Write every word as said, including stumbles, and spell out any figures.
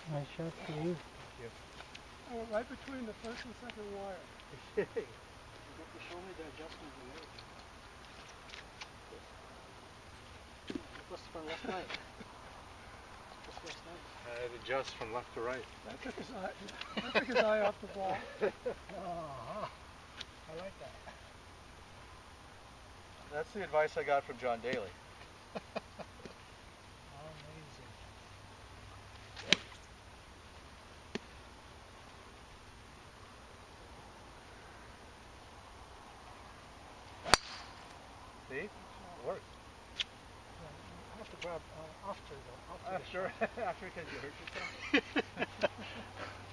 Nice shot, Steve. Oh, right between the first and second wire. You got to show me the adjustment you made. It was from last night. It was last night. Uh, it adjusts from left to right. That took his eye, that took his eye off the ball. Uh-huh. I like that. That's the advice I got from John Daly. Amazing. See? It works. Yeah, you have to grab uh, after though. After Uh, the sure. shot. After because you hurt yourself.